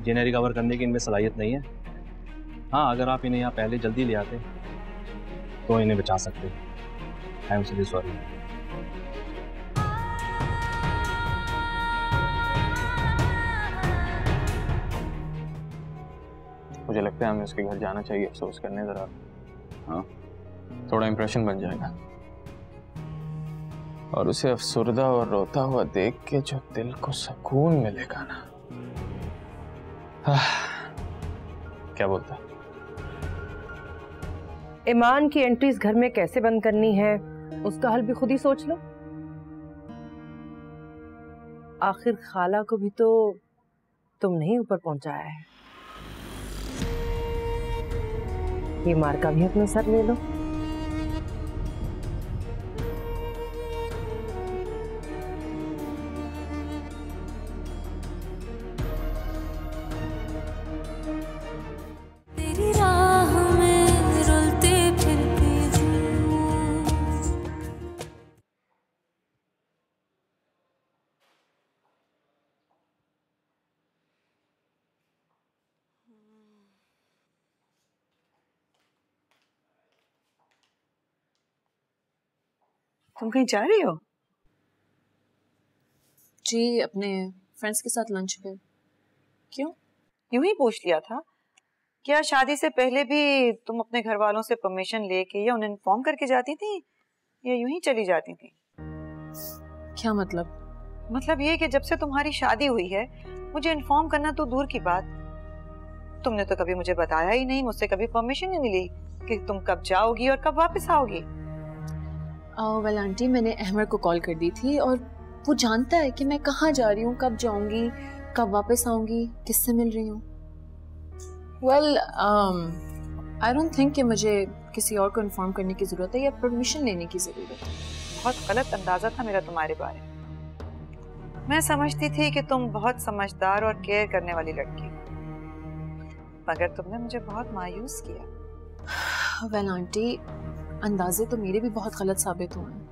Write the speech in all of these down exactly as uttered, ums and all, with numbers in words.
ये इन्हें रिकवर करने की इनमें सलाहियत नहीं है। हाँ, अगर आप इन्हें यहाँ पहले जल्दी ले आते तो इन्हें बचा सकते। I am sorry sorry. मुझे लगता है हमें उसके घर जाना चाहिए, अफसोस करने जरा। हाँ, थोड़ा इंप्रेशन बन जाएगा। और उसे अफसुर्दा और रोता हुआ देख के जो दिल को सुकून मिलेगा ना। क्या बोलता है? ईमान की एंट्री इस घर में कैसे बंद करनी है उसका हल भी खुद ही सोच लो। आखिर खाला को भी तो तुमने ही ऊपर पहुंचाया है। ये मार का भी अपने सर ले लो। तुम कहीं जा रही हो? जी, अपने फ्रेंड्स के साथ लंच पे। क्यों? यूं ही पूछ लिया था। क्या शादी से पहले भी तुम अपने घर वालों से परमिशन लेके या उन्हें इन्फॉर्म करके जाती थी या यूं ही चली जाती थी? क्या मतलब? मतलब ये कि जब से तुम्हारी शादी हुई है मुझे इन्फॉर्म करना तो दूर की बात, तुमने तो कभी मुझे बताया ही नहीं, मुझसे कभी परमिशन नहीं मिली कि तुम कब जाओगी और कब वापस आओगी। वेल आंटी, मैंने अहमर को कॉल कर दी थी और वो जानता है कि मैं कहाँ जा रही हूँ, कब जाऊंगी, कब वापस आऊंगी, किससे मिल रही हूँ। वेल आई डोंट थिंक कि मुझे किसी और को इन्फॉर्म करने की जरूरत है या परमिशन लेने की जरूरत है। बहुत गलत अंदाजा था मेरा तुम्हारे बारे में। मैं समझती थी कि तुम बहुत समझदार और केयर करने वाली लड़की, मगर तुमने मुझे बहुत मायूस किया। वेल आंटी, अंदाजे तो मेरे भी बहुत गलत साबित हुए हैं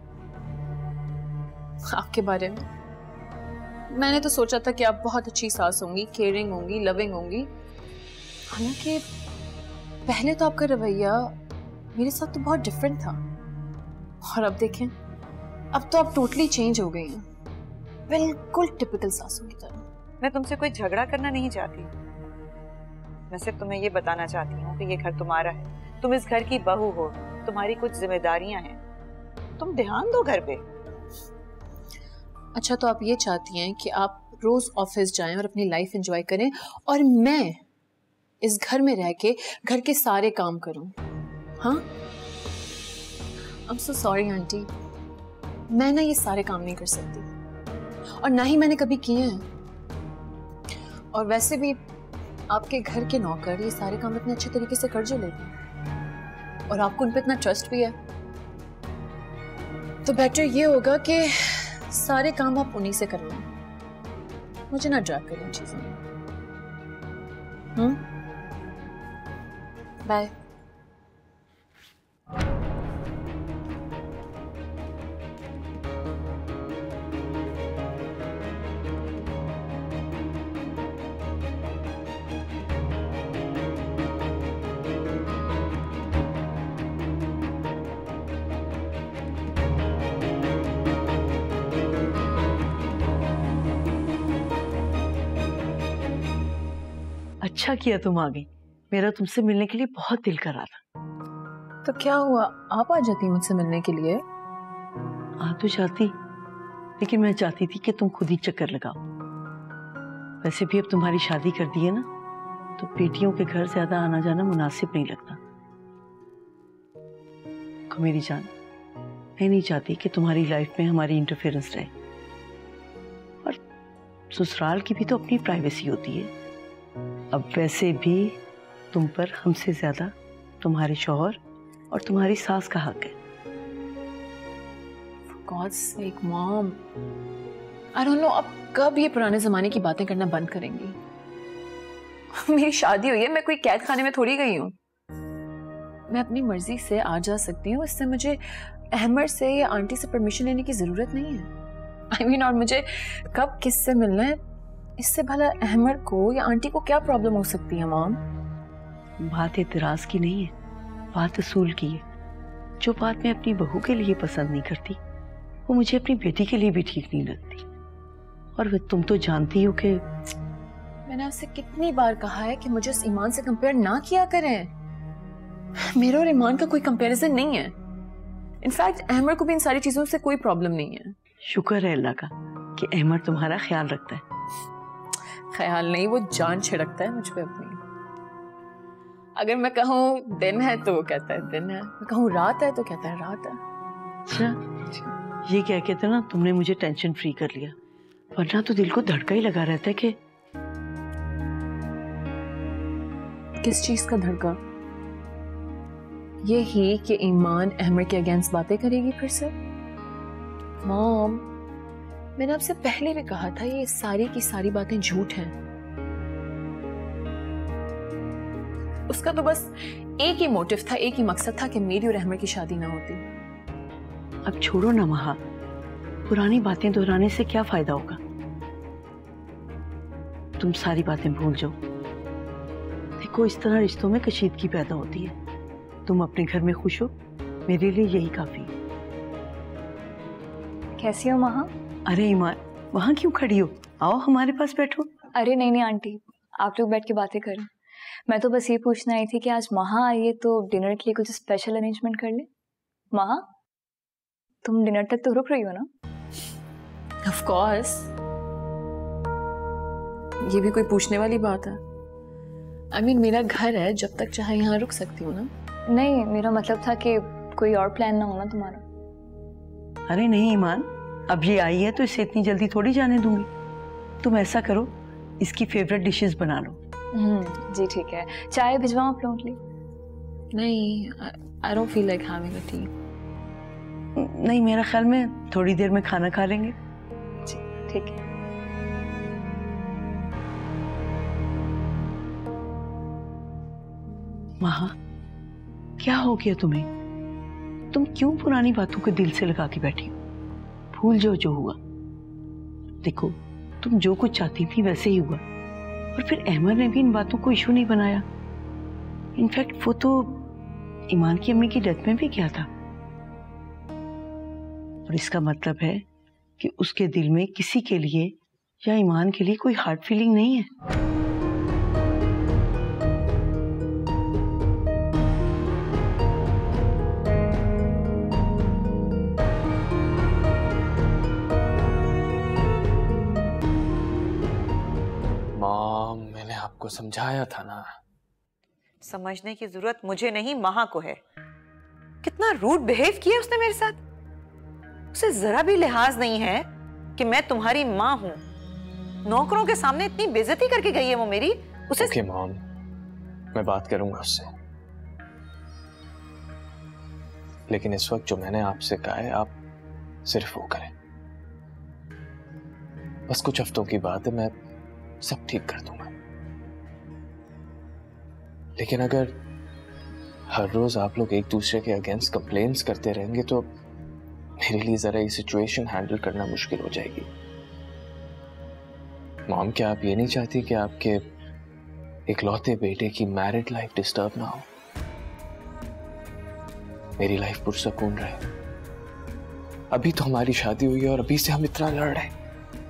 आपके बारे में। मैंने तो सोचा था कि आप बहुत अच्छी सास होंगी, केयरिंग होंगी, लविंग होंगी। हालांकि पहले तो आपका रवैया मेरे साथ तो बहुत डिफरेंट था और अब देखें, अब तो आप टोटली चेंज हो गई हैं, बिल्कुल टिपिकल सासों की तरह। मैं तुमसे कोई झगड़ा करना नहीं चाहती, मैं सिर्फ तुम्हें ये बताना चाहती हूँ कि ये घर तुम्हारा है, तुम इस घर की बहू हो, तुम्हारी कुछ जिम्मेदारियां हैं, तुम ध्यान दो घर पे। अच्छा, तो आप ये चाहती हैं कि आप रोज ऑफिस जाएं और अपनी लाइफ एंजॉय करें और मैं इस घर में रह के घर के सारे काम करूं? हाँ, I am so sorry aunty, मैं ना ये सारे काम नहीं कर सकती और ना ही मैंने कभी किए हैं। और वैसे भी आपके घर के नौकर ये सारे काम इतने अच्छे तरीके से कर जो लेते हैं और आपको उन पर इतना ट्रस्ट भी है, तो बेटर ये होगा कि सारे काम आप उन्हीं से करवाएं, मुझे ना ड्रैग करें चीजें। Hmm, bye. अच्छा किया तुम आ गई, मेरा तुमसे मिलने के लिए बहुत दिल कर रहा था। तो क्या हुआ, आप आ जाती मुझसे मिलने के लिए? आ तो जाती, लेकिन मैं चाहती थी कि तुम खुद ही चक्कर लगाओ। वैसे भी अब तुम्हारी शादी कर दी है ना, तो बेटियों के घर ज्यादा आना जाना मुनासिब नहीं लगता। को मेरी जान, मैं नहीं चाहती कि तुम्हारी लाइफ में हमारी इंटरफेरेंस रहे, और ससुराल की भी तो अपनी प्राइवेसी होती है। अब वैसे भी तुम पर हमसे ज्यादा तुम्हारे शौहर और तुम्हारी सास का हक है। For God's sake, Mom, I don't know, अब कब ये पुराने जमाने की बातें करना बंद करेंगी? मेरी शादी हुई है, मैं कोई कैद खाने में थोड़ी गई हूँ। मैं अपनी मर्जी से आ जा सकती हूँ, इससे मुझे अहमद से या आंटी से परमिशन लेने की जरूरत नहीं है। I mean, और मुझे कब किससे मिलना है इससे भला अहमद को या आंटी को क्या प्रॉब्लम हो सकती है मॉम? बात एतराज की नहीं है, बात असूल की है। जो बात मैं अपनी बहू के लिए पसंद नहीं करती वो मुझे अपनी बेटी के लिए भी ठीक नहीं लगती। और वे तुम तो जानती हो कि मैंने आपसे कितनी बार कहा है कि मुझे उस ईमान से कंपेयर ना किया करें। मेरा और ईमान का कोई कंपैरिजन नहीं है। इनफैक्ट अहमद को भी इन सारी चीजों से कोई प्रॉब्लम नहीं है। शुक्र है अल्लाह का कि अहमद तुम्हारा ख्याल रखता है। ख्याल नहीं, वो जान छिड़कता है मुझ पे अपनी। अगर मैं कहूँ दिन है तो वो कहता है दिन है, मैं कहूँ रात है तो कहता है रात है। अच्छा, ये कह के तो ना तुमने मुझे टेंशन फ्री कर लिया, वरना तो दिल को धड़का ही लगा रहता है कि किस चीज का धड़का? ये ही कि ईमान अहमद के अगेंस्ट बातें करेगी फिर से। मॉम, मैंने आपसे पहले भी कहा था ये सारी की सारी बातें झूठ हैं। उसका तो बस एक ही मोटिव था, एक ही मकसद था कि मेरी और अहमद की शादी ना होती। अब छोड़ो ना महा, पुरानी बातें दोहराने से क्या फायदा होगा। तुम सारी बातें भूल जाओ। देखो, इस तरह रिश्तों में कशीदगी पैदा होती है। तुम अपने घर में खुश हो, मेरे लिए यही काफी है। कैसी हो महा? अरे ईमान, वहां क्यों खड़ी हो? आओ हमारे पास बैठो। अरे नहीं नहीं आंटी, आप लोग बैठ के बातें करें। मैं तो बस ये पूछना आई थी कि आज महा आई है तो डिनर के लिए कुछ स्पेशल अरेंजमेंट कर ले। महा, तुम डिनर तक तो रुक रही हो ना? ऑफ कोर्स, ये भी कोई पूछने वाली बात है? आई I मीन mean, मेरा घर है, जब तक चाहे यहाँ रुक सकती हूँ ना। नहीं, मेरा मतलब था कि कोई और प्लान ना हो ना तुम्हारा। अरे नहीं ईमान, अब ये आई है तो इसे इतनी जल्दी थोड़ी जाने दूंगी। तुम ऐसा करो, इसकी फेवरेट डिशेस बना लो। हम्म जी ठीक है। चाय भिजवाऊं आप लोगों के लिए? नहीं, I don't feel like having a tea. नहीं, मेरा ख्याल में थोड़ी देर में खाना खा लेंगे। जी ठीक है। महा, क्या हो गया तुम्हें? तुम क्यों पुरानी बातों को दिल से लगा के बैठी हो? भूल जाओ जो हुआ। देखो, तुम जो कुछ चाहती थी वैसे ही हुआ, और फिर अहमद ने भी इन बातों को इशू नहीं बनाया। इनफैक्ट वो तो ईमान की अम्मी की डेथ में भी गया था। और इसका मतलब है कि उसके दिल में किसी के लिए या ईमान के लिए कोई हार्ट फीलिंग नहीं है। मॉम, मैंने आपको समझाया था ना। समझने की जरूरत मुझे नहीं, महा को है। कितना रूड बिहेव किया उसने मेरे साथ। उसे जरा भी लिहाज नहीं है कि मैं तुम्हारी माँ हूं। नौकरों के सामने इतनी बेइज्जती करके गई है वो मेरी। उसे ओके मॉम, मैं बात करूंगा उससे, लेकिन इस वक्त जो मैंने आपसे कहा है आप सिर्फ वो करें। बस कुछ हफ्तों की बात है, मैं सब ठीक कर दूंगा। लेकिन अगर हर रोज आप लोग एक दूसरे के अगेंस्ट कंप्लेंट्स करते रहेंगे तो मेरे लिए जरा ये सिचुएशन हैंडल करना मुश्किल हो जाएगी। मॉम, क्या आप ये नहीं चाहती कि आपके इकलौते बेटे की मैरिड लाइफ डिस्टर्ब ना हो? मेरी लाइफ पुरसकून रहे। अभी तो हमारी शादी हुई है और अभी से हम इतना लड़ रहे हैं।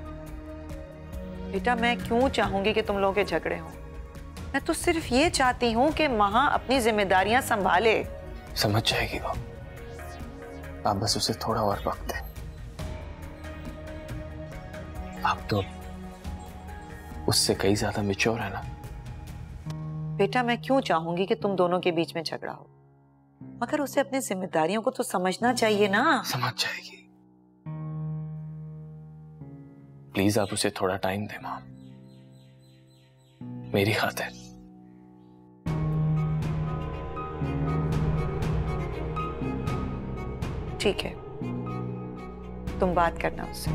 बेटा, मैं क्यों चाहूंगी कि तुम लोगों के झगड़े हों? मैं तो सिर्फ ये चाहती हूँ कि महा अपनी जिम्मेदारियां संभाले। समझ जाएगी वो, आप बस उसे थोड़ा और वक्त दें। आप तो उससे कई ज्यादा मैच्योर है ना। बेटा, मैं क्यों चाहूंगी कि तुम दोनों के बीच में झगड़ा हो? मगर उसे अपनी जिम्मेदारियों को तो समझना चाहिए ना। समझ जाएगी। प्लीज आप उसे थोड़ा टाइम दें मॉम, मेरी खातिर। ठीक है, तुम बात करना उससे।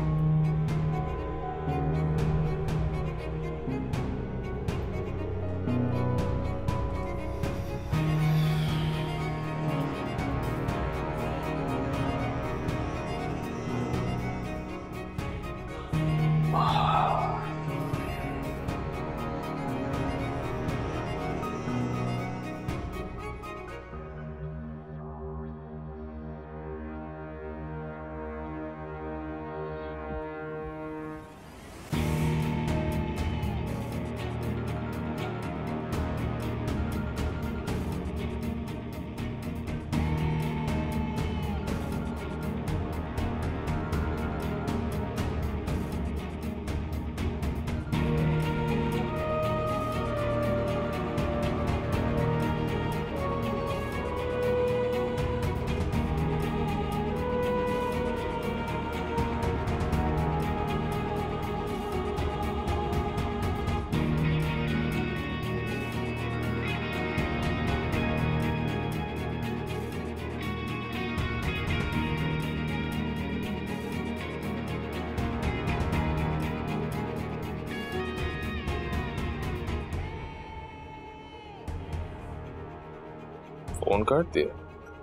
फोन काट दिया।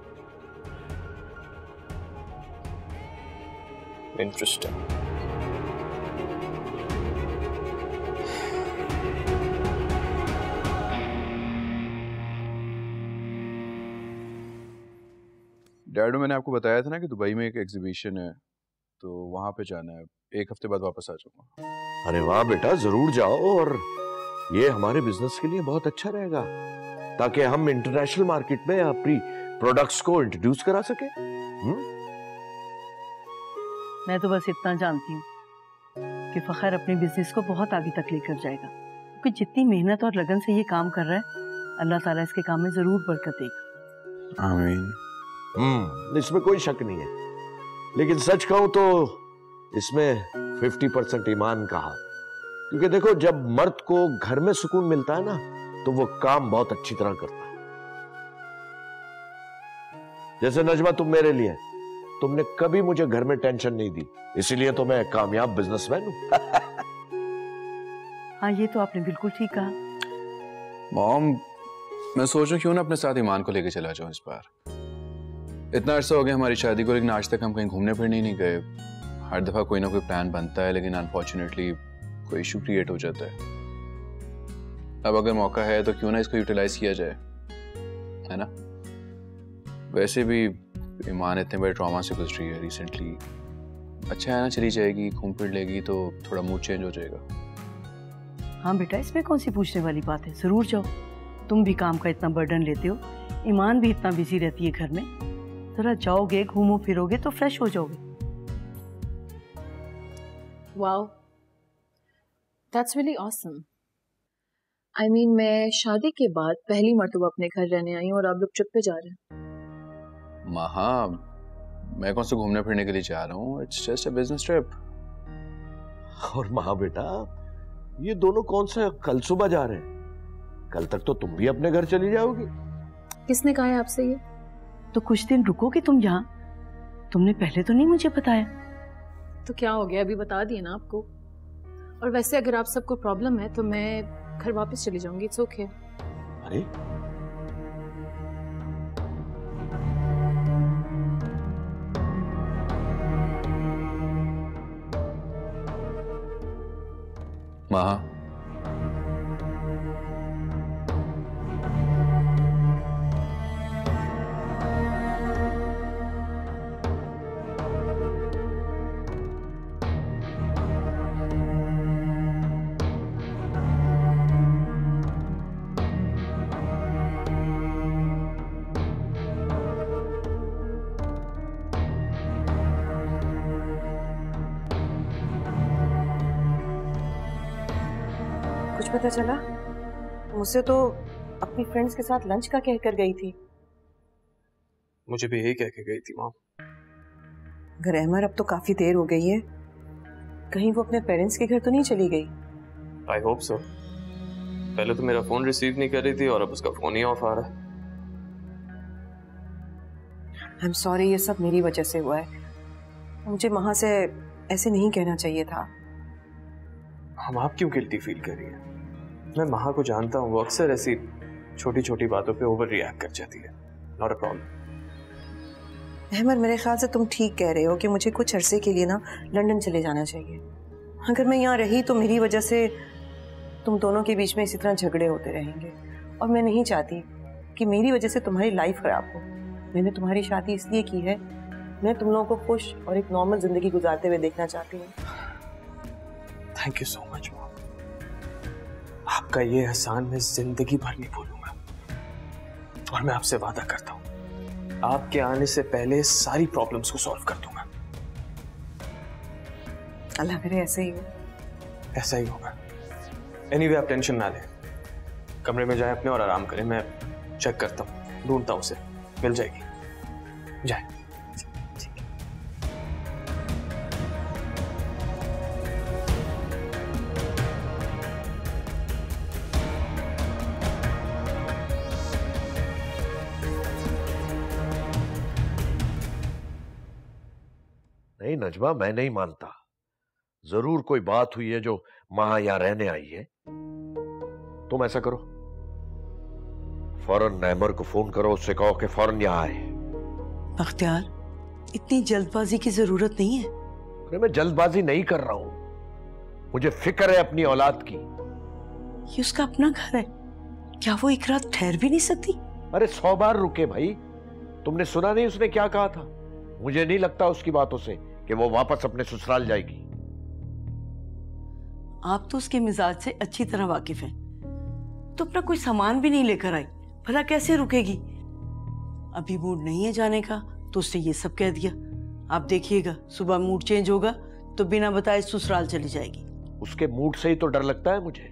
इंटरेस्टिंग। डैडू, मैंने आपको बताया था ना कि दुबई में एक एग्जीबिशन है, तो वहां पे जाना है। एक हफ्ते बाद वापस आ जाऊंगा। अरे वाह बेटा, जरूर जाओ, और ये हमारे बिजनेस के लिए बहुत अच्छा रहेगा, ताकि हम इंटरनेशनल मार्केट में अपनी प्रोडक्ट्स को इंट्रोड्यूस करा सके। हुँ? मैं तो बस इतना जानती हूँ कि फखर अपने बिजनेस को बहुत आगे तक लेकर जाएगा, क्योंकि जितनी मेहनत और लगन से ये काम कर रहा है, अल्लाह ताला इसके काम में जरूर बरकत देगा। आमीन। हम्म इसमें कोई शक नहीं है, लेकिन सच कहूं तो इसमें फिफ्टी परसेंट ईमान कहा, क्योंकि देखो, जब मर्द को घर में सुकून मिलता है ना, तो वो काम बहुत अच्छी तरह करता है। जैसे नजमा, तुम मेरे लिए, तुमने कभी मुझे घर में टेंशन नहीं दी, इसीलिए तो मैं कामयाब बिजनेसमैन हूं। हाँ, ये तो आपने बिल्कुल ठीक कहा। मॉम, मैं सोच रहा क्यों ना अपने साथ ईमान को लेके चला जाऊं इस बार। इतना अर्सा हो गया हमारी शादी को, लेकिन आज तक हम कहीं घूमने फिरने ही नहीं गए। हर दफा कोई ना कोई प्लान बनता है, लेकिन अनफॉर्चुनेटली कोई इशू क्रिएट हो जाता है। अब अगर मौका है तो क्यों ना इसको यूटिलाइज किया जाए, है ना। वैसे भी ईमान इतने बड़े ट्रॉमा से गुजरी है रिसेंटली, अच्छा है ना, चली जाएगी, घूम फिर लेगी तो थोड़ा मूड चेंज हो जाएगा। हाँ बेटा, इसमें कौन सी पूछने वाली बात है, जरूर जाओ। तुम भी काम का इतना बर्डन लेते हो, ईमान भी इतना बिजी रहती है घर में, जरा जाओगे, घूमो फिरोगे तो फ्रेश हो जाओगे। Wow, that's really awesome. I mean, मैं शादी के बाद पहली मर्तबा अपने घर रहने आई हूँ और आप लोग ट्रिप पे जा रहे हैं। महा, मैं कौन से घूमने फिरने के लिए जा रहा हूँ, it's just a business trip. और महा बेटा, ये दोनों कौन से कल सुबह जा रहे हैं? कल तक तो तुम भी अपने घर चली जाओगी। किसने कहा है आपसे ये? तो कुछ दिन रुकोगे तुम यहाँ? तुमने पहले तो नहीं मुझे बताया। तो क्या हो गया, अभी बता दिए ना आपको। और वैसे अगर आप सबको प्रॉब्लम है तो मैं घर वापस चली जाऊंगी, इट्स ओके। अरे महा, कुछ पता चला? मुझसे तो अपनी फ्रेंड्स के साथ लंच का कहकर गई थी। मुझे भी यही कह के गई थी मॉम। अगर अहमर, अब तो काफी देर हो गई है, कहीं वो अपने पेरेंट्स के घर तो नहीं चली गई? I hope so. पहले तो मेरा फोन रिसीव नहीं कर रही थी और अब उसका फोन ही ऑफ आ रहा है। आई एम सॉरी, ये सब मेरी वजह से हुआ है। मुझे वहां से ऐसे नहीं कहना चाहिए था। हम आप क्यों गिल्टी फील कर रही हैं? मैं महा को जानता हूँ, वो अक्सर ऐसी छोटी छोटी बातों पे ओवर रिएक्ट कर जाती है। Not a problem. अहमद, मेरे ख्याल से तुम ठीक कह रहे हो कि मुझे कुछ अरसे के लिए ना लंदन चले जाना चाहिए। अगर मैं यहाँ रही तो मेरी वजह से तुम दोनों के बीच में इसी तरह झगड़े होते रहेंगे, और मैं नहीं चाहती कि मेरी वजह से तुम्हारी लाइफ खराब हो। मैंने तुम्हारी शादी इसलिए की है, मैं तुम लोगों को खुश और एक नॉर्मल जिंदगी गुजारते हुए देखना चाहती हूँ। Thank you so much mom. आपका ये एहसान मैं जिंदगी भर नहीं भूलूंगा, और मैं आपसे वादा करता हूँ आपके आने से पहले सारी प्रॉब्लम्स को सॉल्व कर दूंगा। अल्लाह करे ऐसे ही हो। ऐसा ही होगा। एनीवे, आप टेंशन ना लें, कमरे में जाएं अपने और आराम करें। मैं चेक करता हूँ, ढूंढता हूँ उसे, मिल जाएगी। जाए। नहीं नजमा, मैं नहीं मानता। जरूर कोई बात हुई है जो महा यहां रहने आई है। तुम ऐसा करो, फौरन नैमर को फोन करो, उससे कहो कि फौरन यहाँ आए। बख्तियार, इतनी जल्दबाजी की जरूरत नहीं है। अरे मैं जल्दबाजी नहीं कर रहा हूं, मुझे फिक्र है अपनी औलाद की। ये उसका अपना घर है, क्या वो एक रात ठहर भी नहीं सकती? अरे सौ बार रुके भाई, तुमने सुना नहीं उसने क्या कहा था? मुझे नहीं लगता उसकी बातों से कि वो वापस अपने ससुराल जाएगी। आप तो उसके मिजाज से अच्छी तरह वाकिफ हैं, तो अपना कोई सामान भी नहीं लेकर आई, भला कैसे रुकेगी? अभी मूड नहीं है जाने का तो उसने ये सब कह दिया। आप देखिएगा सुबह मूड चेंज होगा तो बिना बताए ससुराल चली जाएगी। उसके मूड से ही तो डर लगता है मुझे।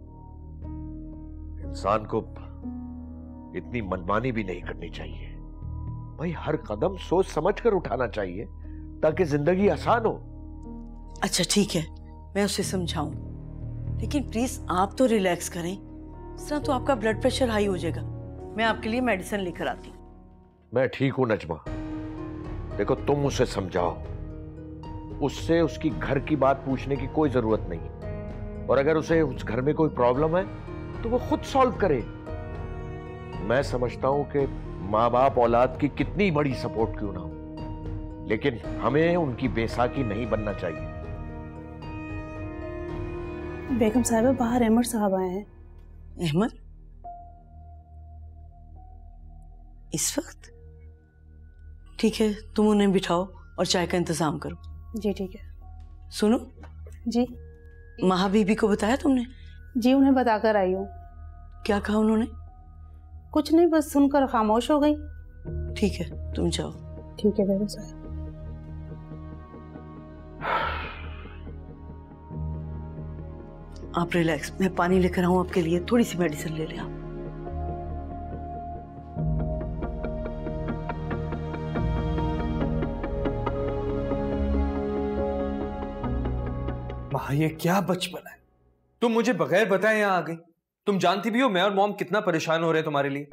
इंसान को इतनी मनमानी भी नहीं करनी चाहिए भाई, हर कदम सोच समझ कर उठाना चाहिए ताकि जिंदगी आसान हो। अच्छा ठीक है, मैं उसे समझाऊं, लेकिन प्लीज आप तो रिलैक्स करें, इस तरह तो आपका ब्लड प्रेशर हाई हो जाएगा। मैं आपके लिए मेडिसिन लेकर आती हूँ। मैं ठीक हूं नजमा, देखो तुम उसे समझाओ, उससे उसकी घर की बात पूछने की कोई जरूरत नहीं, और अगर उसे उस घर में कोई प्रॉब्लम है तो वो खुद सॉल्व करे। मैं समझता हूं कि माँ बाप औलाद की कितनी बड़ी सपोर्ट क्यों ना हो, लेकिन हमें उनकी बेसाकी नहीं बनना चाहिए। बेगम साहिबा, बाहर अहमद साहब आए हैं। अहमद? इस वक्त? ठीक है, तुम उन्हें बिठाओ और चाय का इंतजाम करो। जी ठीक है। सुनो जी। महा बीबी को बताया तुमने? जी, उन्हें बताकर आई हूँ। क्या कहा उन्होंने? कुछ नहीं, बस सुनकर खामोश हो गई। ठीक है, तुम जाओ। ठीक है बेगम साहब। आप रिलैक्स, मैं पानी लेकर आऊं आपके लिए, थोड़ी सी मेडिसिन ले लें आप। माँ, ये क्या बचपन है, तुम मुझे बगैर बताए यहाँ आ गई। तुम जानती भी हो मैं और मॉम कितना परेशान हो रहे हैं तुम्हारे लिए।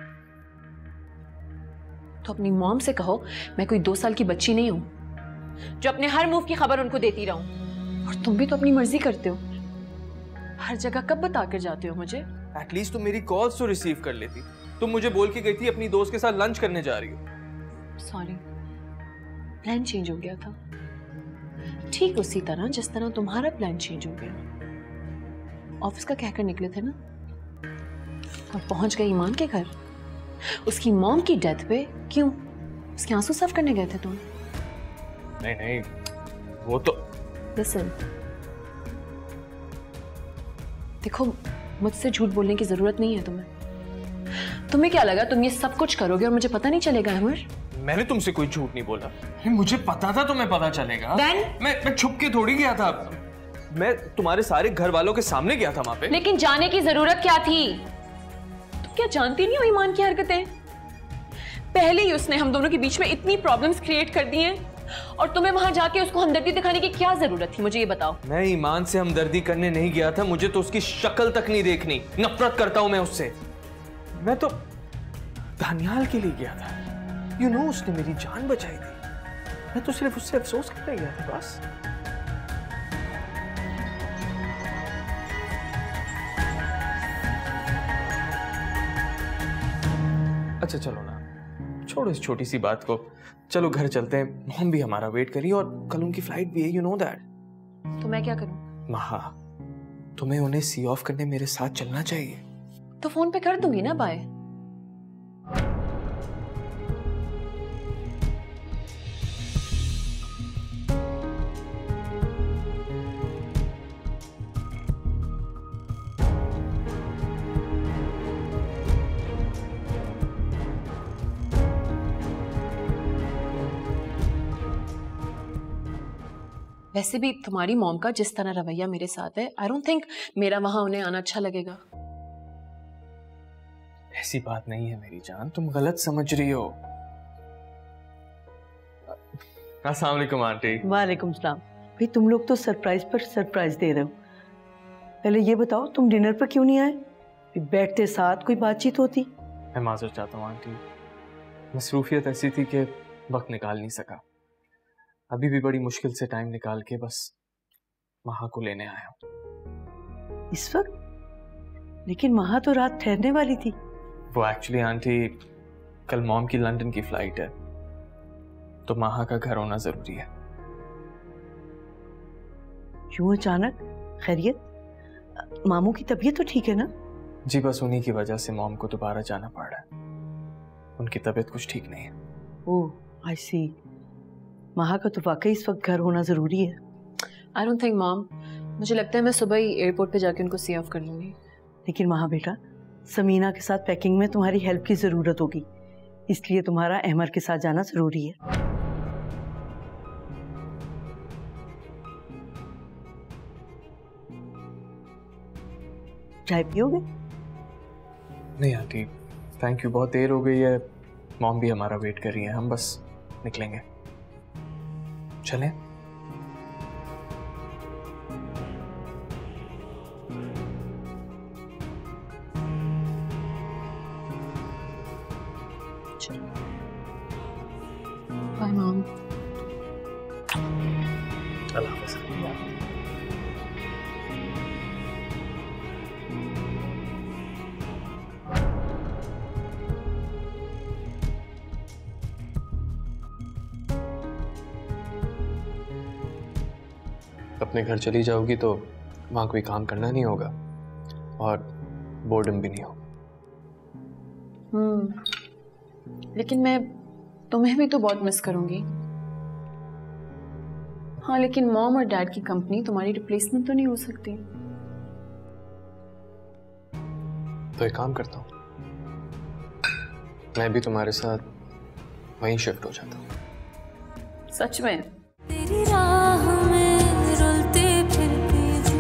तो अपनी मॉम से कहो मैं कोई दो साल की बच्ची नहीं हूं जो अपने हर मूव की खबर उनको देती रहूं। और तुम भी तो अपनी मर्जी करते हो, हर जगह कब बता कर जाते हो मुझे। एटलीस्ट तुम मेरी कॉल्स तो रिसीव कर लेती। तुम मुझे बोल के गई थी अपनी दोस्त के साथ लंच करने जा रही हो। सॉरी, प्लान चेंज हो गया था, ठीक उसी तरह जिस तरह तुम्हारा प्लान चेंज हो गया। ऑफिस का कहकर निकले थे ना, और पहुंच गए ईमान के घर। उसकी मॉम की डेथ पे क्यों? उसके आंसू साफ करने गए थे तुम? नहीं नहीं, वो तो लिसन, देखो मुझसे झूठ बोलने की जरूरत नहीं है तुम्हें। तुम्हें क्या लगा तुम ये सब कुछ करोगे और मुझे पता नहीं चलेगा? अमर, मैंने तुमसे कोई झूठ नहीं बोला। मुझे पता था तुम्हें पता चलेगा। Then? मैं मैं छुप के थोड़ी गया था, मैं तुम्हारे सारे घर वालों के सामने गया था वहां पे। लेकिन जाने की जरूरत क्या थी? तुम क्या जानती नहीं हो ईमान की हरकतें? पहले ही उसने हम दोनों के बीच में इतनी प्रॉब्लम्स क्रिएट कर दी हैं, और तुम्हें वहां जाके उसको हमदर्दी दिखाने की क्या जरूरत थी? मुझे ये बताओ। मैं ईमान से हमदर्दी करने नहीं गया था, मुझे तो उसकी शक्ल तक नहीं देखनी। नफरत करता हूं मैं उससे। मैं तो दानियाल के लिए गया था। यू नो, उसने मेरी जान बचाई थी। मैं तो सिर्फ उससे अफसोस करने गया था बस। अच्छा चलो ना, छोड़ो इस छोटी सी बात को, चलो घर चलते हैं। मॉम भी हमारा वेट करी और कल उनकी फ्लाइट भी है, यू नो दैट। तो मैं क्या करूं? महा, तुम्हें उन्हें सी ऑफ करने मेरे साथ चलना चाहिए। तो फोन पे कर दूंगी ना बाय। वैसे भी तुम्हारी मॉम का जिस तरह रवैया मेरे साथ है, आई डोंट थिंक मेरा वहां उन्हें आना अच्छा लगेगा। ऐसी बात नहीं है मेरी जान, तुम गलत समझ रही हो। अस्सलाम वालेकुम आंटी। वालेकुम सलाम। भाई तुम लोग तो सरप्राइज पर सरप्राइज दे रहे हो। पहले ये बताओ तुम डिनर पर क्यों नहीं आए? बैठते साथ कोई बातचीत होती। मैं माजूर चाहता हूँ आंटी, मसरूफियत ऐसी थी कि वक्त निकाल नहीं सका। अभी भी बड़ी मुश्किल से टाइम निकाल के बस महा को लेने आया हूँ। इस वक्त? लेकिन महा तो रात ठहरने वाली थी। वो एक्चुअली आंटी कल मॉम की लंदन की फ्लाइट है, तो माहा का घर होना जरूरी है। क्यों अचानक? खैरियत? मामू की तबीयत तो ठीक है ना? जी बस उन्हीं की वजह से मॉम को दोबारा जाना पड़ रहा है, उनकी तबीयत कुछ ठीक नहीं है। ओह आई सी। माहा का तो वाकई इस वक्त घर होना जरूरी है। आई डोंट थिंक मॉम, मुझे लगता है मैं सुबह ही एयरपोर्ट पे जाके उनको सी ऑफ कर लूंगी। लेकिन माहा बेटा, समीना के साथ पैकिंग में तुम्हारी हेल्प की जरूरत होगी, इसलिए तुम्हारा अहमर के साथ जाना जरूरी है। चाय पियोगे? नहीं आंटी थैंक यू, बहुत देर हो गई है, मॉम भी हमारा वेट कर रही है, हम बस निकलेंगे। चलें? Bye mom. अल्लाह हाफ़िज़। अपने घर चली जाओगी तो वहाँ कोई काम करना नहीं होगा और बोर्डम भी नहीं होगा। हम्म, लेकिन मैं तुम्हें भी तो बहुत मिस करूंगी। हाँ, लेकिन मॉम और डैड की कंपनी तुम्हारी रिप्लेसमेंट तो नहीं हो सकती। तो एक काम करता हूँ, मैं भी तुम्हारे साथ वहीं शिफ्ट हो जाता हूँ। सच में? तेरी राह में रुलते फिरते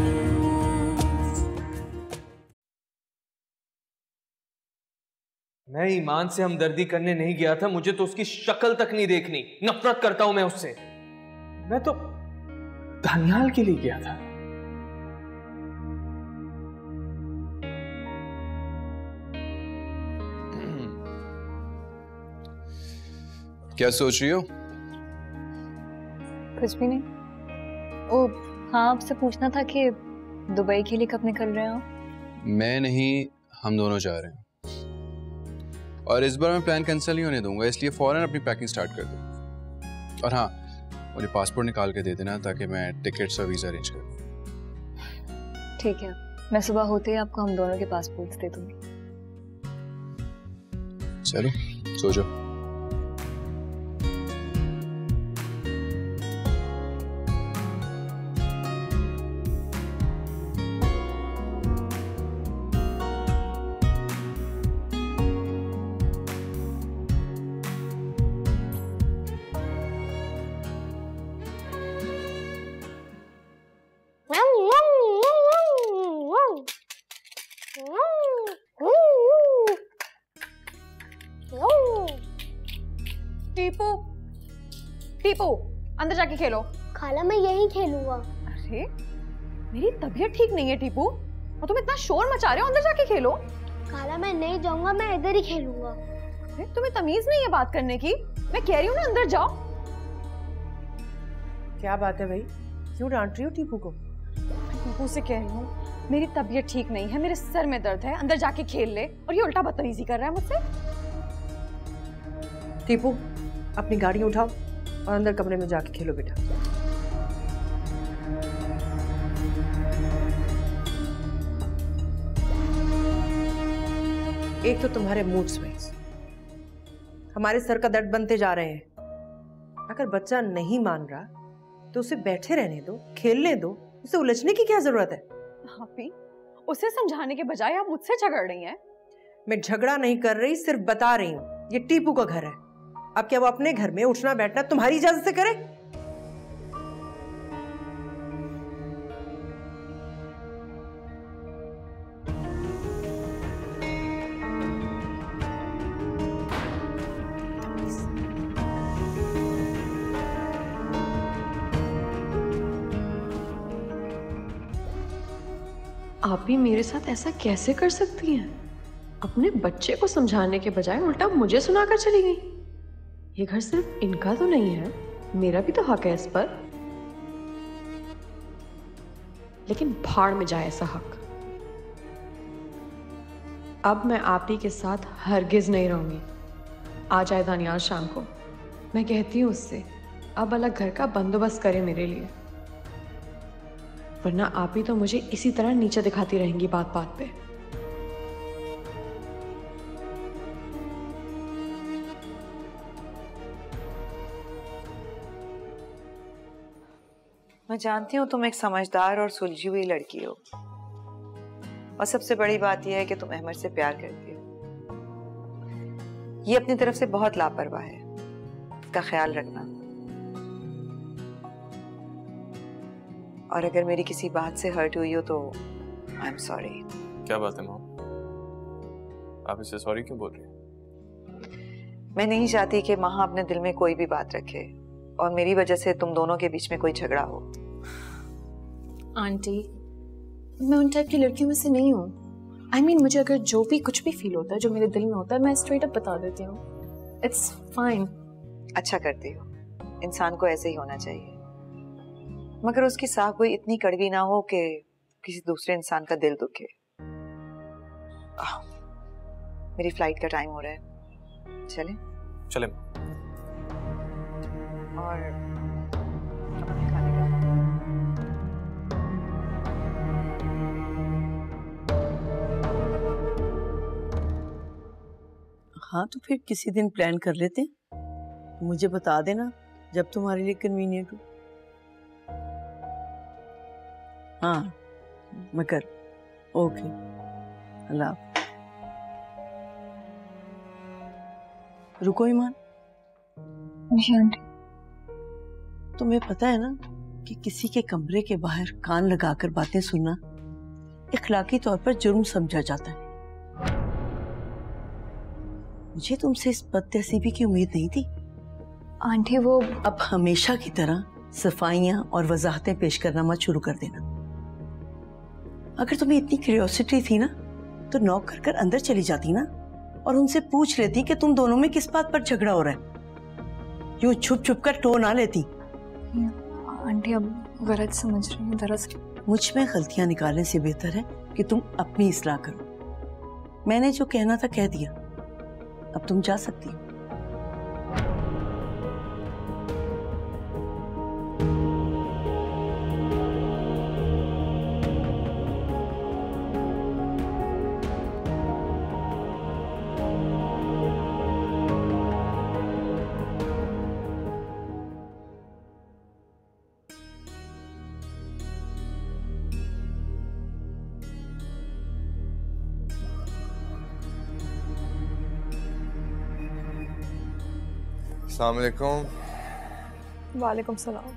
मैं ईमान से हमदर्दी करने नहीं गया था, मुझे तो उसकी शक्ल तक नहीं देखनी, नफरत करता हूं मैं उससे। मैं तो धनियाल के लिए गया था। क्या सोच रही हो? कुछ भी नहीं। ओ हाँ, आपसे पूछना था कि दुबई के लिए कब निकल रहे हो? मैं नहीं, हम दोनों जा रहे हैं, और इस बार मैं प्लान कैंसिल नहीं होने दूंगा, इसलिए फौरन अपनी पैकिंग स्टार्ट कर दूँ। और हाँ, मुझे पासपोर्ट निकाल के दे देना ताकि मैं टिकट्स और वीज़ा अरेंज कर दूँ। ठीक है, मैं सुबह होते ही आपको हम दोनों के पासपोर्ट्स दे दूंगी। चलो सो जाओ। टीपू, टीपू, अंदर जाके खेलो। खाला मैं यहीं खेलूंगा। अरे मेरी तबीयत ठीक नहीं है टीपू, और तुम इतना शोर मचा रहे हो, अंदर जाके खेलो। खाला मैं नहीं जाऊंगा, मैं इधर ही खेलूंगा। अरे तुम्हें तमीज नहीं है बात करने की, मैं कह रही हूँ ना अंदर जाओ। क्या बात है भाई, क्यों डांट रही हो टीपू को? टीपू से कह रही हूँ मेरी तबीयत ठीक नहीं है, मेरे सर में दर्द है, अंदर जाके खेल ले, और ये उल्टा बदतमीजी कर रहा है मुझसे। टीपू अपनी गाड़ी उठाओ और अंदर कमरे में जाके खेलो बेटा। एक तो तुम्हारे मूड स्विंग्स हमारे सर का दर्द बनते जा रहे हैं। अगर बच्चा नहीं मान रहा तो उसे बैठे रहने दो, खेलने दो, उसे उलझने की क्या जरूरत है? भाभी, उसे समझाने के बजाय आप मुझसे झगड़ रही हैं। मैं झगड़ा नहीं कर रही, सिर्फ बता रही हूँ ये टीपू का घर है। अब क्या वो अपने घर में उठना बैठना तुम्हारी इजाजत से करे? आप भी मेरे साथ ऐसा कैसे कर सकती हैं? अपने बच्चे को समझाने के बजाय उल्टा मुझे सुनाकर चली गई। ये घर सिर्फ इनका तो नहीं है, मेरा भी तो हक है इस पर। लेकिन भाड़ में जाए ऐसा हक। अब मैं आप ही के साथ हरगिज नहीं रहूंगी। आ जाए दानियाल शाम को, मैं कहती हूँ उससे अब अलग घर का बंदोबस्त करे मेरे लिए, वरना आप ही तो मुझे इसी तरह नीचे दिखाती रहेंगी बात बात पे। मैं जानती हूँ तुम एक समझदार और सुलझी हुई लड़की हो, और सबसे बड़ी बात यह है कि तुम अहमद से प्यार करती हो। ये अपनी तरफ से बहुत लापरवाह है, इसका ख्याल रखना। और अगर मेरी किसी बात से हर्ट हुई हो तो आई एम सॉरी। क्या बात है मॉम, आप इससे सॉरी क्यों बोल रही हैं? मैं नहीं चाहती कि महा अपने दिल में कोई भी बात रखे और मेरी वजह से तुम दोनों के बीच में कोई झगड़ा हो। आंटी, मैं उन टाइप की लड़कियों में से नहीं हूँ। आई I मीन mean, मुझे अगर जो भी कुछ भी फील होता है, जो मेरे दिल में होता है, मैं स्ट्रेट अप बता देती हूँ। It's fine. अच्छा करती हो, इंसान को ऐसे ही होना चाहिए, मगर उसकी साख कोई इतनी कड़वी ना हो कि किसी दूसरे इंसान का दिल दुखे। आह, मेरी फ्लाइट का टाइम हो रहा है, चलें? चलें। और हाँ, तो फिर किसी दिन प्लान कर लेते हैं, मुझे बता देना जब तुम्हारे लिए कन्वीनियंट हो। हाँ मगर ओके, अल्लाह। रुको ईमान, तुम्हें पता है ना कि किसी के कमरे के बाहर कान लगाकर बातें सुनना इखलाकी तौर पर जुर्म समझा जाता है। मुझे तुमसे इस बदतहसीबी की उम्मीद नहीं थी। आंटी वो अब हमेशा की तरह सफाइयां और वजाहतें पेश करना मत शुरू कर देना। अगर तुम्हें इतनी क्यूरियोसिटी थी ना तो नॉक कर कर अंदर चली जाती ना और उनसे पूछ लेती कि तुम दोनों में किस बात पर झगड़ा हो रहा है। यूं छुप छुप कर टो ना लेती। आंटी अब गलत समझ रही हैं, दरअसल मुझ में गलतियां निकालने से बेहतर है कि तुम अपनी इस्लाह करो। मैंने जो कहना था कह दिया, अब तुम जा सकती हो। अस्सलाम वालेकुम। वालेकुम सलाम।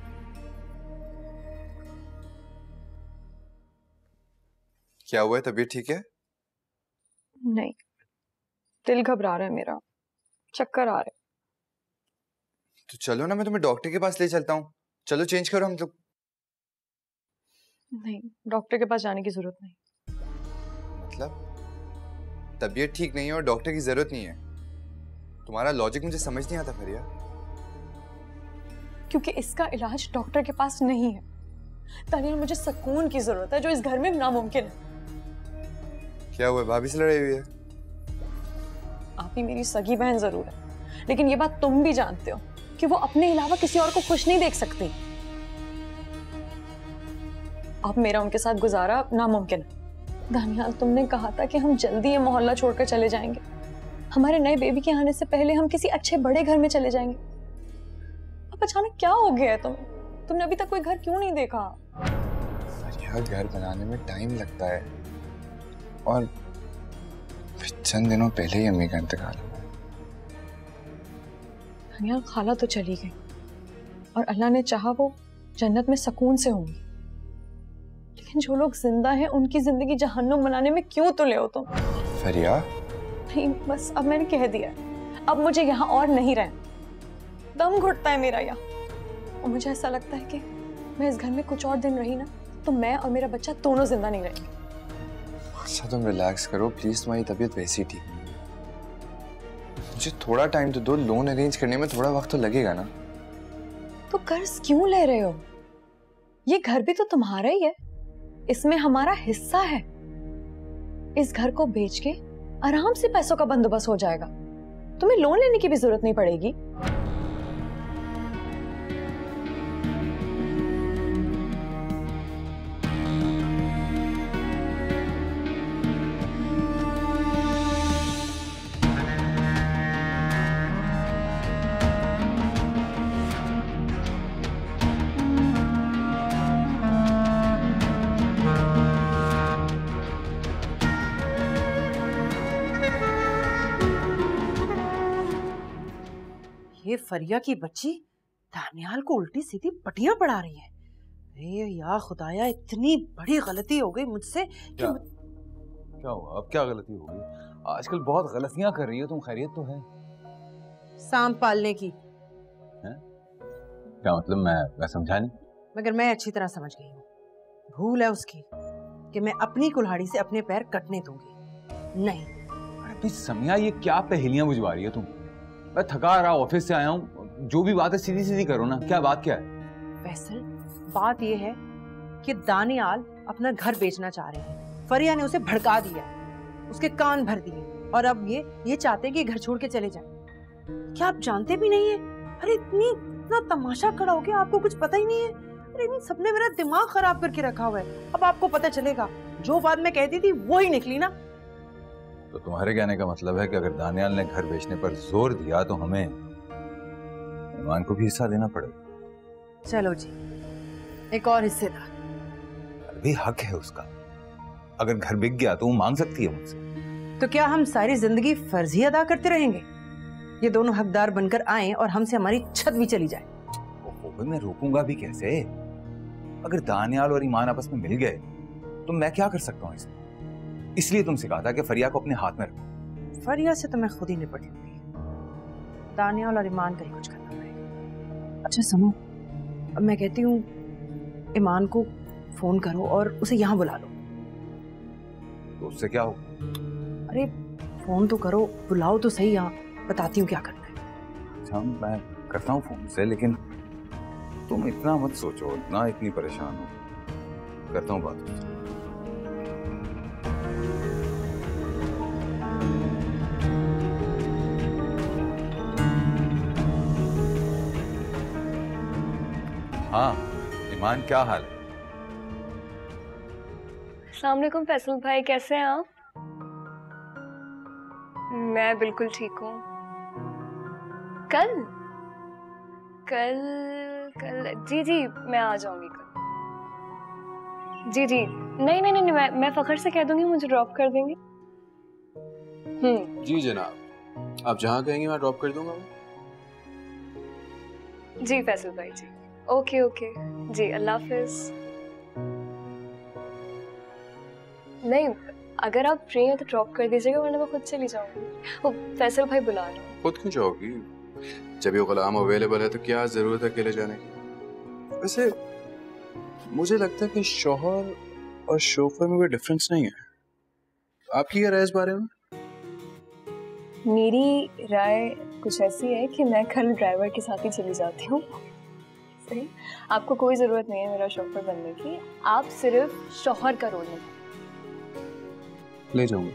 क्या हुआ है, तबीयत ठीक है? नहीं, दिल घबरा रहा है मेरा, चक्कर आ रहे। तो चलो ना, मैं तुम्हें डॉक्टर के पास ले चलता हूँ। चलो चेंज करो हम लोग। नहीं, डॉक्टर के पास जाने की जरूरत नहीं। मतलब तबीयत ठीक नहीं है और डॉक्टर की जरूरत नहीं है? तुम्हारा लॉजिक मुझे समझ नहीं आता फरिया। क्योंकि इसका इलाज डॉक्टर के पास नहीं है। तानिया, मुझे सुकून की जरूरत है जो इस घर में नामुमकिन है। क्या हुआ, भाभी से लड़ाई हुई है? आप ही मेरी सगी बहन जरूर है, लेकिन ये बात तुम भी जानते हो कि वो अपने अलावा किसी और को खुश नहीं देख सकती। अब मेरा उनके साथ गुजारा नामुमकिन है। दानियाल, तुमने कहा था कि हम जल्दी ये मोहल्ला छोड़कर चले जाएंगे। हमारे नए बेबी के आने से पहले हम किसी अच्छे बड़े घर में चले जाएंगे। अब अचानक क्या हो गया है तुम्हें? तुमने अभी तक कोई घर क्यों नहीं देखा? यार, घर बनाने में टाइम लगता है और चंद दिनों पहले ही अम्मी का इंतकाल हुआ। दानियाल, खाला तो चली गई और अल्लाह ने चाहा वो जन्नत में सुकून से होंगी, लेकिन जो लोग जिंदा हैं उनकी जिंदगी जहन्नुम बनाने में क्यों तुले हो तुम? फरिया, नहीं, बस अब मैंने कह दिया, अब मुझे यहाँ और नहीं रहना। दम घुटता है मेरा यहाँ, और मुझे ऐसा लगता है कि मैं इस घर में कुछ और दिन रही ना तो मैं और मेरा बच्चा दोनों जिंदा नहीं रहेंगे। अच्छा, तुम रिलैक्स करो प्लीज, तुम्हारी तबीयत वैसी ठीक नहीं है। मुझे थोड़ा टाइम तो दो, लोन अरेंज करने में थोड़ा वक्त तो लगेगा ना। तो कर्ज क्यों ले रहे हो? ये घर भी तो तुम्हारा ही है, इसमें हमारा हिस्सा है। इस घर को बेच के आराम से पैसों का बंदोबस्त हो जाएगा, तुम्हें लोन लेने की भी जरूरत नहीं पड़ेगी। ये फरिया की बच्ची दानियाल को उल्टी सीधी पटियां पढ़ा रही है। अरे या खुदाया, इतनी बड़ी गलती हो गई मुझसे कि क्या क्या हुआ? अब क्या गलती हो गई? आजकल बहुत गलतियां कर रही हो तुम, खैरियत तो है? सांप पालने की। है? क्या मतलब? मैं मैं समझा नहीं। मगर मैं अच्छी तरह समझ गई हूँ। भूल है उसकी कि मैं अपनी कुल्हाड़ी से अपने पैर कटने दूंगी नहीं। अरे समिया, ये क्या पहेलियां बुझवा रही है तुम? मैं थका रहा, ऑफिस से आया हूँ, जो भी बात है सीधी सीधी करो ना। क्या बात क्या है? फैसल, बात ये है कि दानियाल अपना घर बेचना चाह रहे हैं। फरिया ने उसे भड़का दिया, उसके कान भर दिए और अब ये ये चाहते हैं कि घर छोड़ के चले जाएं। क्या आप जानते भी नहीं है? अरे इतनी इतना तमाशा खड़ा हो गया, आपको कुछ पता ही नहीं है। अरे इन सबने मेरा दिमाग खराब करके रखा हुआ है। अब आपको पता चलेगा, जो बात मैं कहती थी वो ही निकली ना। तो तुम्हारे कहने का मतलब है कि अगर दानियाल ने घर बेचने पर जोर दिया तो हमें ईमान को भी हिस्सा देना पड़ेगा। चलो जी, एक और हिस्सेदार। अभी हक है उसका। अगर घर बिक गया तो वो मांग सकती है मुझसे। तो क्या हम सारी जिंदगी फर्जी अदा करते रहेंगे? ये दोनों हकदार बनकर आए और हमसे हमारी छत भी चली जाए। वो मैं रोकूंगा भी कैसे? अगर दानियाल और ईमान आपस में मिल गए तो मैं क्या कर सकता हूँ इसमें? इसलिए तुमसे कहा था कि फरिया को अपने हाथ में रखो। फरिया से तो मैं खुद ही निपट लूंगी। दानियाल और ईमान का ही कुछ करना पड़ेगा। अच्छा सुनो, अब मैं कहती हूँ ईमान को फोन करो और उसे यहाँ बुला लो। तो उससे क्या हो? अरे फोन तो करो, बुलाओ तो सही, यहाँ बताती हूँ क्या करना है। अच्छा मैं करता हूँ फोन से, लेकिन तुम इतना मत सोचो, इतना इतनी परेशान हो। करता हूँ बात। हाँ ईमान, क्या हाल है? अस्सलाम वालेकुम फैसल भाई, कैसे हैं आप? मैं बिल्कुल ठीक हूँ। कल कल कल जी जी मैं आ जाऊंगी कल। जी जी नहीं नहीं नहीं मैं मैं फखर से कह दूंगी, मुझे ड्रॉप कर देंगे। हम्म जी जनाब, आप जहाँ कहेंगे मैं ड्रॉप कर दूंगा। जी फैसल भाई जी, ओके ओके जी, अल्लाह हाफिज। नहीं, अगर आप फ्री हैं तो ड्रॉप कर दीजिएगा, वरना मैं खुद चली जाऊंगी। वो फैसल भाई बुला रहे हैं। खुद क्यों जाओगी? जब ये गुलाम अवेलेबल है तो क्या जरूरत है अकेले जाने की? वैसे मुझे लगता है कि शौहर और शोफर में कोई डिफरेंस नहीं है। आपकी क्या राय इस बारे में? मेरी राय कुछ ऐसी है कि मैं कल ड्राइवर के साथ ही चली जाती हूँ। सही, आपको कोई जरूरत नहीं है मेरा शौहर बनने की, आप सिर्फ शौहर का रोल निभाओ। ले जाऊंगा।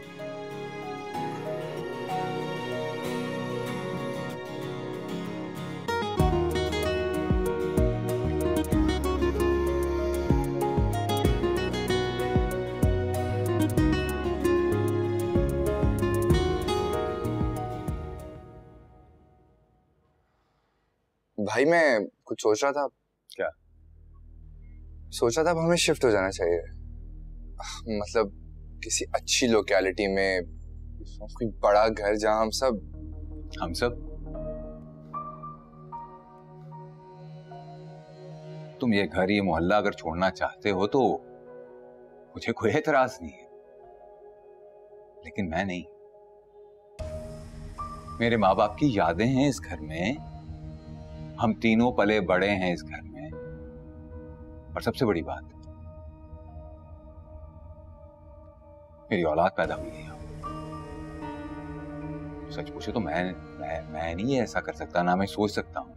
भाई मैं कुछ सोच रहा था। क्या? सोच रहा था अब हमें शिफ्ट हो जाना चाहिए, मतलब किसी अच्छी लोकेलिटी में, कोई बड़ा घर जहां हम सब हम सब तुम ये घर, ये मोहल्ला अगर छोड़ना चाहते हो तो मुझे कोई एतराज नहीं है, लेकिन मैं नहीं। मेरे माँ बाप की यादें हैं इस घर में, हम तीनों पले बड़े हैं इस घर में, और सबसे बड़ी बात मेरी औलाद पैदा हुई है। सच पूछे तो मैं मैं मैं नहीं ऐसा कर सकता, ना मैं सोच सकता हूं।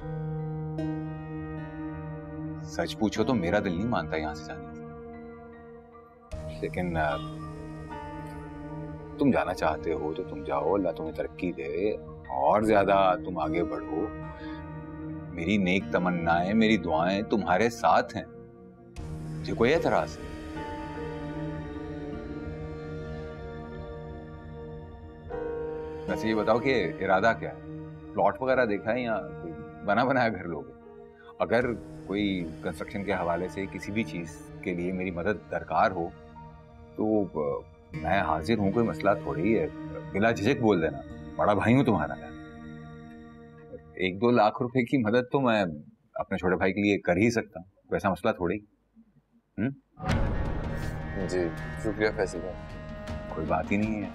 सच पूछो तो मेरा दिल नहीं मानता यहां से जाने से, लेकिन तुम जाना चाहते हो तो तुम जाओ, अल्लाह तुम्हें तरक्की दे और ज्यादा तुम आगे बढ़ो। मेरी नेक तमन्नाएं, मेरी दुआएं तुम्हारे साथ हैं, मुझे कोई एतराज नहीं। वैसे ये बताओ कि इरादा क्या है? प्लॉट वगैरह देखा है या कोई बना बनाया घर लोगे? अगर कोई कंस्ट्रक्शन के हवाले से किसी भी चीज के लिए मेरी मदद दरकार हो तो मैं हाजिर हूँ, कोई मसला थोड़ी है। बिला झिझक बोल देना, बड़ा भाई हूँ तुम्हारा। एक दो लाख रुपए की मदद तो मैं अपने छोटे भाई के लिए कर ही सकता हूँ, वैसा मसला थोड़ी। हम्म जी शुक्रिया फैसल भाई, कोई बात ही नहीं है।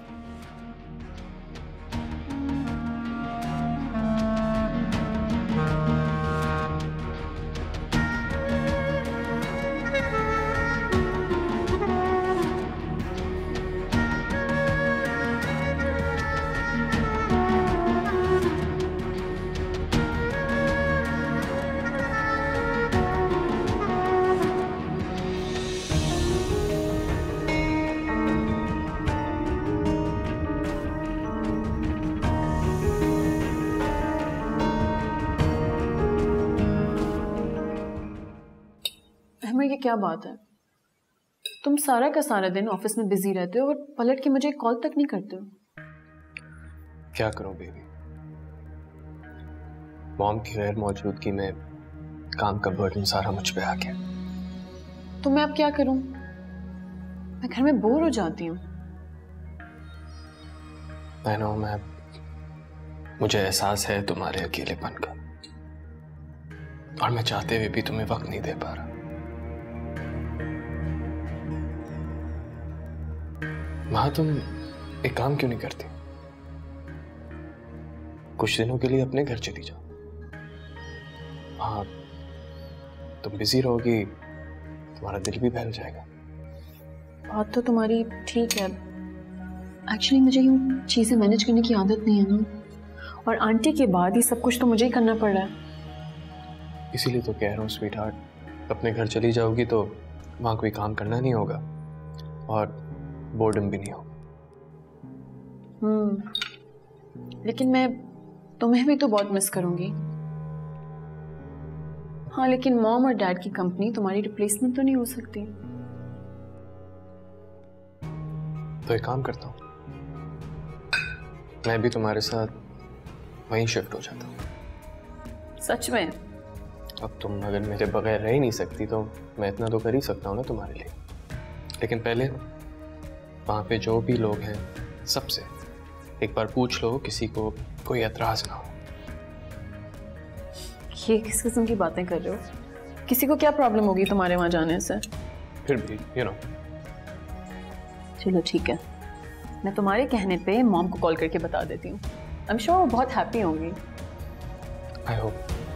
ये क्या बात है? तुम सारा का सारा दिन ऑफिस में बिजी रहते हो और पलट के मुझे कॉल तक नहीं करते हो। क्या करूं बेबी, मॉम की गैर मौजूदगी में काम का बर्डन सारा मुझ पे आ गया। तो मैं अब क्या करूं? मैं घर में बोर हो जाती हूँ। मैं नो मैं मुझे एहसास है तुम्हारे अकेलेपन का, और मैं चाहते हुए भी तुम्हें वक्त नहीं दे पा रहा। माँ तुम एक काम क्यों नहीं करती? कुछ दिनों के लिए अपने घर चली जाओ। हाँ तुम बिजी रहोगी, तुम्हारा दिल भी बहल जाएगा। बात तो तुम्हारी ठीक है, एक्चुअली मुझे यूँ चीज़ें मैनेज करने की आदत नहीं है ना, और आंटी के बाद ये सब कुछ तो मुझे ही करना पड़ रहा है। इसीलिए तो कह रहा हूँ स्वीट हार्ट, अपने घर चली जाओगी तो वहाँ कोई काम करना नहीं होगा और बोर्डम भी नहीं होगा। हम्म लेकिन मैं तुम्हें भी तो बहुत मिस करूंगी। हाँ लेकिन मॉम और डैड की कंपनी तुम्हारी रिप्लेसमेंट तो नहीं हो सकती। तो एक काम करता हूँ, मैं भी तुम्हारे साथ वहीं शिफ्ट हो जाता हूँ। सच में? अब तुम अगर मेरे बगैर रह ही नहीं सकती तो मैं इतना तो कर ही सकता हूँ ना तुम्हारे लिए। लेकिन पहले वहाँ पे जो भी लोग हैं सबसे एक बार पूछ लो, किसी को कोई एतराज ना हो। ये किस किस्म की बातें कर रहे हो? किसी को क्या प्रॉब्लम होगी तुम्हारे वहाँ जाने से? फिर भी यू नो। चलो ठीक है, मैं तुम्हारे कहने पे मॉम को कॉल करके बता देती हूँ। आई एम श्योर वो बहुत हैप्पी होंगी। I hope.